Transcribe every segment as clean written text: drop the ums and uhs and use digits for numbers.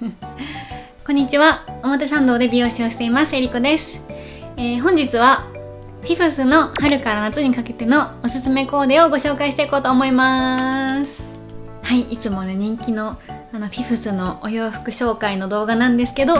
こんにちは。表参道で美容師をしていますえりこです。本日はフィフスの春から夏にかけてのおすすめコーデをご紹介していこうと思います。はい、いつもね人気のフィフスのお洋服紹介の動画なんですけど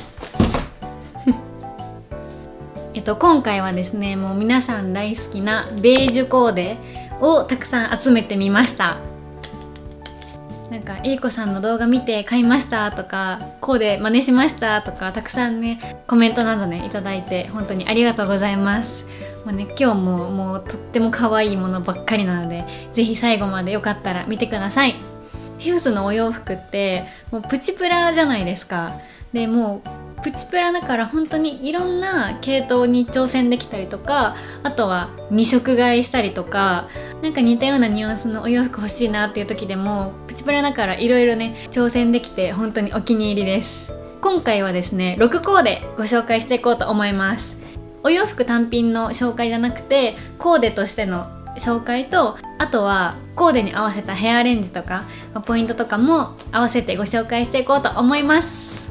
今回はですね、もう皆さん大好きなベージュコーデをたくさん集めてみました。なんかえりこさんの動画見て買いましたとか、コーデ真似しましたとか、たくさんねコメントなどねいただいて本当にありがとうございます。もうね今日もとっても可愛いものばっかりなので、ぜひ最後までよかったら見てください。フィフスのお洋服ってもうプチプラじゃないですか。でもうプチプラだから本当にいろんな系統に挑戦できたりとか、あとは2色買いしたりとか、なんか似たようなニュアンスのお洋服欲しいなっていう時でもプチプラだからいろいろね挑戦できて本当にお気に入りです。今回はですね6コーデご紹介していこうと思います。お洋服単品の紹介じゃなくてコーデとしての紹介と、あとはコーデに合わせたヘアアレンジとかポイントとかも合わせてご紹介していこうと思います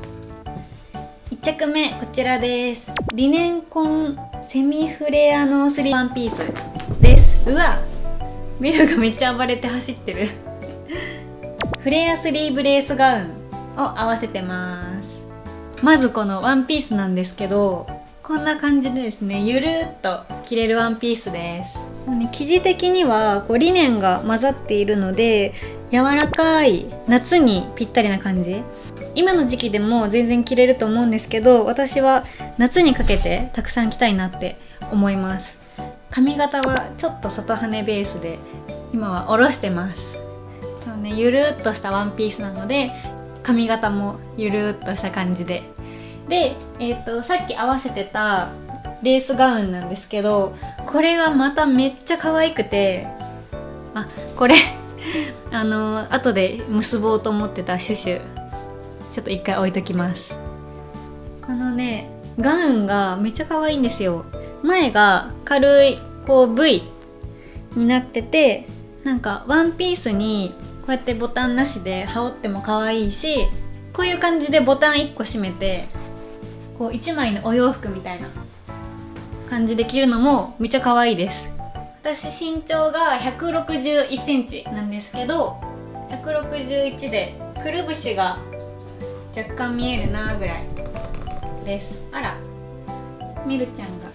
。1着目こちらです。リネンコンセミフレアノースリーワンピースです。うわ、ミルがめっちゃ暴れて走ってるフレアスリーブレースガウンを合わせてます。まずこのワンピースなんですけど、こんな感じでですねゆるっと着れるワンピースです。生地的にはこうリネンが混ざっているので柔らかい夏にぴったりな感じ。今の時期でも全然着れると思うんですけど、私は夏にかけてたくさん着たいなって思います。髪型はちょっと外羽ベースで今は下ろしてます。そうね、ゆるっとしたワンピースなので髪型もゆるっとした感じで、さっき合わせてたレースガウンなんですけど、これがまためっちゃ可愛くて、あ、これ後で結ぼうと思ってたシュシュちょっと一回置いときます。このねガウンがめっちゃ可愛いんですよ。前が軽いこう V になってて、なんかワンピースにこうやってボタンなしで羽織っても可愛いし、こういう感じでボタン1個閉めてこう1枚のお洋服みたいな感じで着るのもめっちゃ可愛いです。私身長が161センチなんですけど、161でくるぶしが若干見えるなぐらいです。あら、みるちゃんが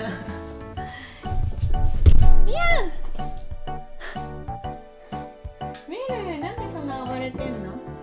いやみる、なんでそんな暴れてんの。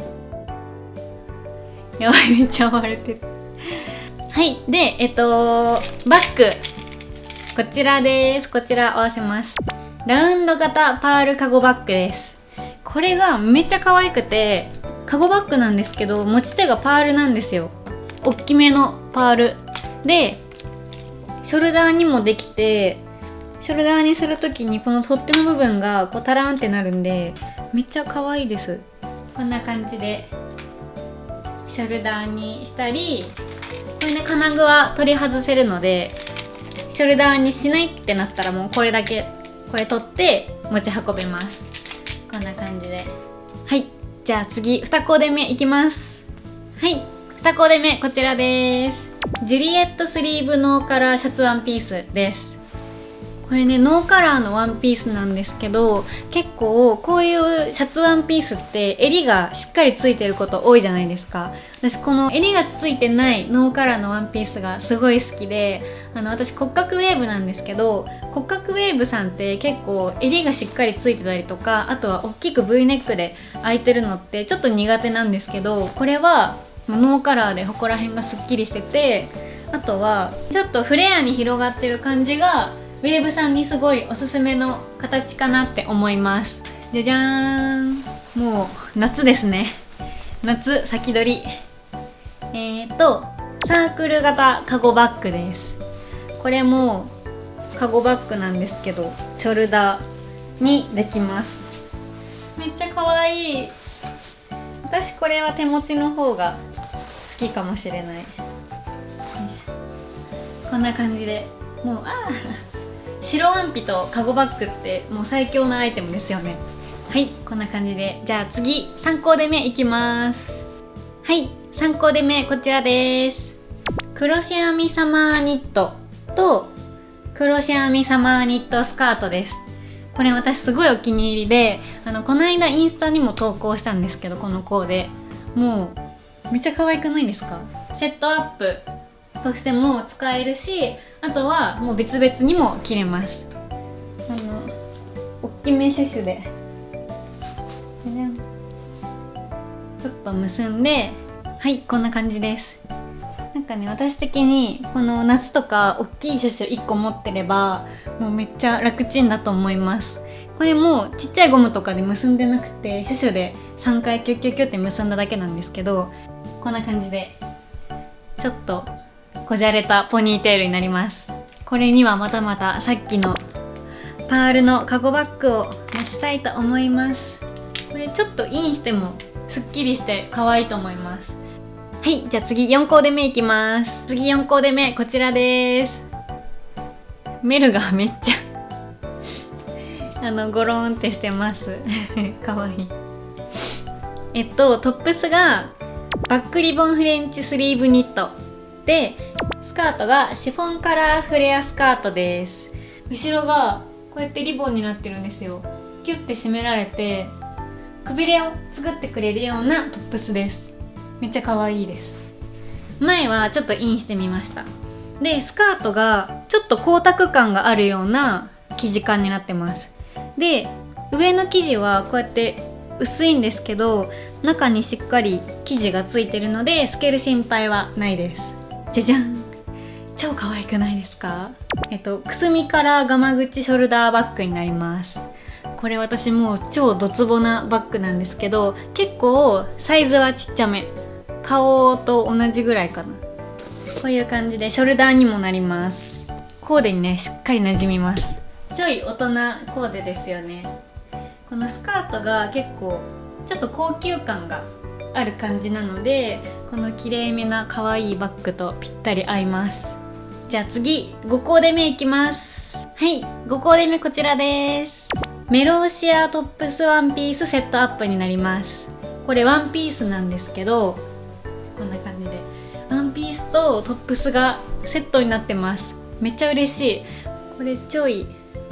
やばい、めっちゃ暴れてるはい、でバッグこちらです。こちら合わせます。ラウンド型パールカゴバッグです。これがめっちゃ可愛くて、カゴバッグなんですけど持ち手がパールなんですよ。大きめのパールでショルダーにもできて、ショルダーにする時にこの取っ手の部分がこうタラーンってなるんでめっちゃ可愛いです。こんな感じでショルダーにしたり、これね金具は取り外せるのでショルダーにしないってなったらもうこれだけこれ取って持ち運べます。こんな感じで。はい、じゃあ次2コーデ目いきます。はい、2コーデ目こちらです。ジュリエットスリーブノーカラーシャツワンピースです。これねノーカラーのワンピースなんですけど、結構こういうシャツワンピースって襟がしっかりついてること多いじゃないですか。私この襟がついてないノーカラーのワンピースがすごい好きで、私骨格ウェーブなんですけど、骨格ウェーブさんって結構襟がしっかりついてたりとか、あとは大きく V ネックで開いてるのってちょっと苦手なんですけど、これはノーカラーでここら辺がすっきりしてて、あとはちょっとフレアに広がってる感じがウェーブさんにすごいおすすめの形かなって思います。じゃじゃーん、もう夏ですね。夏先取り。サークル型カゴバッグです。これもカゴバッグなんですけどショルダーにできます。めっちゃ可愛い。私これは手持ちの方が好きかもしれない。こんな感じでもう白ワンピとカゴバッグってもう最強なアイテムですよね。はい、こんな感じで、じゃあ次3コーデ目いきます。はい、 3コーデ目こちらです。クロシェ編みサマーニットとクロシェ編みサマーニットスカートです。これ私すごいお気に入りで、この間インスタにも投稿したんですけど、このコーデもうめっちゃ可愛くないですか？セットアップとしても使えるし、あとはもう別々にも着れます。大きめシュシュでちょっと結んで、はい、こんな感じです。なんかね、私的にこの夏とか大きいシュシュ1個持ってればもうめっちゃ楽ちんだと思います。これもちっちゃいゴムとかで結んでなくて、シュシュで3回キュッキュッキュッって結んだだけなんですけど、こんな感じでちょっとこじゃれたポニーテールになります。これにはまたまたさっきのパールのカゴバッグを持ちたいと思います。これちょっとインしてもすっきりして可愛いと思います。はい、じゃあ次4コーデ目いきます。次4コーデ目こちらです。メルがめっちゃゴローンってしてますかわいい。トップスがバックリボンフレンチスリーブニットで、スカートがシフォンカラーフレアスカートです。後ろがこうやってリボンになってるんですよ。キュッて締められてくびれを作ってくれるようなトップスです。めっちゃ可愛いです。前はちょっとインしてみました。でスカートがちょっと光沢感があるような生地感になってます。で上の生地はこうやって薄いんですけど、中にしっかり生地がついてるので透ける心配はないです。じゃじゃん、超可愛くないですか？くすみカラーガマ口ショルダーバッグになります。これ私もう超ドツボなバッグなんですけど、結構サイズはちっちゃめ、顔と同じぐらいかな。こういう感じでショルダーにもなります。コーデにねしっかり馴染みます。ちょい大人コーデですよね。このスカートが結構ちょっと高級感がある感じなので、このきれいめな可愛いバッグとぴったり合います。じゃあ次5コーデ目いきます。はい、5コーデ目こちらです。メローシアトップスワンピースセットアップになります。これワンピースなんですけど、こんな感じでワンピースとトップスがセットになってます。めっちゃ嬉しい。これちょい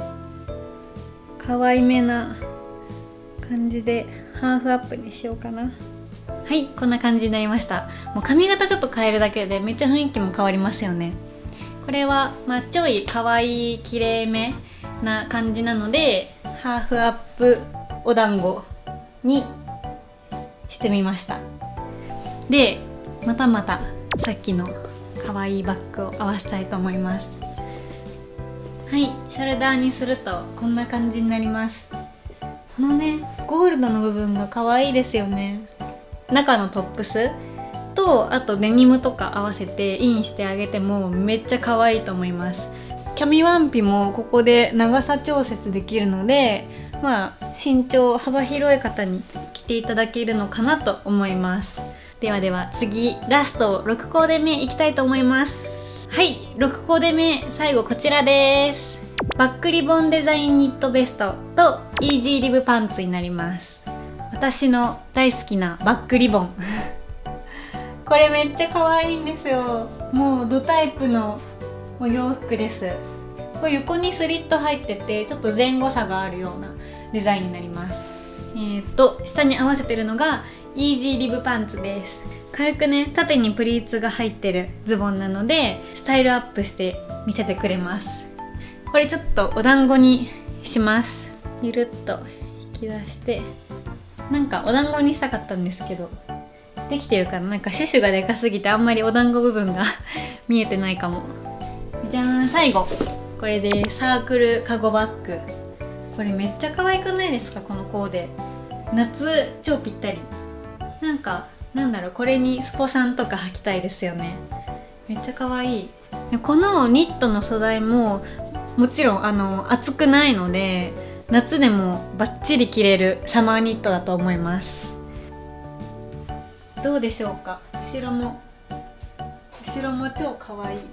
可愛めな感じでハーフアップにしようかな。はい、こんな感じになりました。もう髪型ちょっと変えるだけでめっちゃ雰囲気も変わりますよね。これはちょい可愛いきれいめな感じなので、ハーフアップお団子にしてみました。でまたまたさっきの可愛いバッグを合わせたいと思います。はい、ショルダーにするとこんな感じになります。このねゴールドの部分が可愛いですよね。中のトップスとあとデニムとか合わせてインしてあげてもめっちゃ可愛いと思います。キャミワンピもここで長さ調節できるので、身長幅広い方に着ていただけるのかなと思います。ではでは次ラスト6コーデ目いきたいと思います。はい、6コーデ目最後こちらです。バックリボンデザインニットベストとイージーリブパンツになります。私の大好きなバックリボンこれめっちゃ可愛いんですよ。もうドタイプのお洋服です。これ横にスリット入っててちょっと前後差があるようなデザインになります。下に合わせてるのがイージーリブパンツです。軽くね縦にプリーツが入ってるズボンなのでスタイルアップして見せてくれます。これちょっとお団子にします。ゆるっと引き出して、なんかお団子にしたかったんですけどできてるかな。なんかシュシュがでかすぎてあんまりお団子部分が見えてないかも。じゃーん、最後これでサークルカゴバッグ。これめっちゃ可愛くないですか？このコーデ夏超ぴったり。なんだろう、これにスポサンとか履きたいですよね。めっちゃ可愛い。このニットの素材ももちろん厚くないので夏でもバッチリ着れるサマーニットだと思います。どうでしょうか？後ろも超可愛いです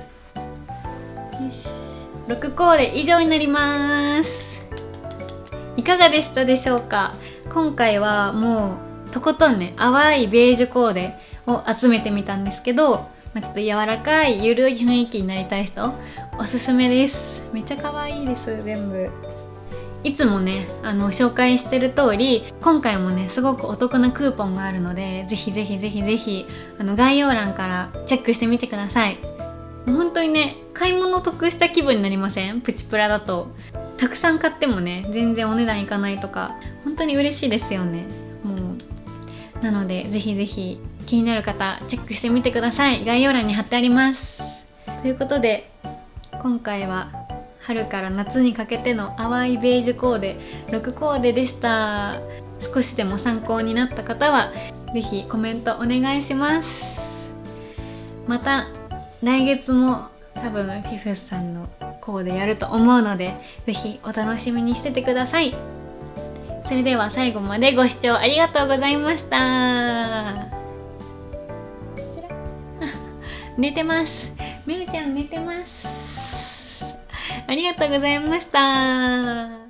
。よし、6コーデ以上になります。いかがでしたでしょうか？今回はもうとことんね淡いベージュコーデを集めてみたんですけど、ちょっと柔らかいゆるい雰囲気になりたい人おすすめです。めっちゃ可愛いです。全部いつもね紹介してる通り、今回もねすごくお得なクーポンがあるので、ぜひぜひぜひぜひ概要欄からチェックしてみてください。もう本当にね買い物得した気分になりません？プチプラだとたくさん買ってもね全然お値段いかないとか、本当に嬉しいですよね。もうなのでぜひぜひ気になる方チェックしてみてください。概要欄に貼ってあります。ということで今回は春から夏にかけての淡いベージュコーデ6コーデでした。少しでも参考になった方はぜひコメントお願いします。また来月も多分フィフスさんのコーデやると思うので、ぜひお楽しみにしててください。それでは最後までご視聴ありがとうございました。寝てます。めるちゃん寝てます。ありがとうございました。